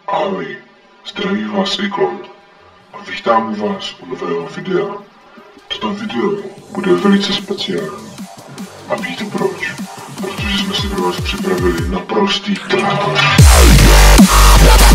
Ahoj, zdraví vás Iklon a vítám vás u nového videa. Toto video bude velice speciální. A víte proč? Protože jsme si pro vás připravili naprostý krát.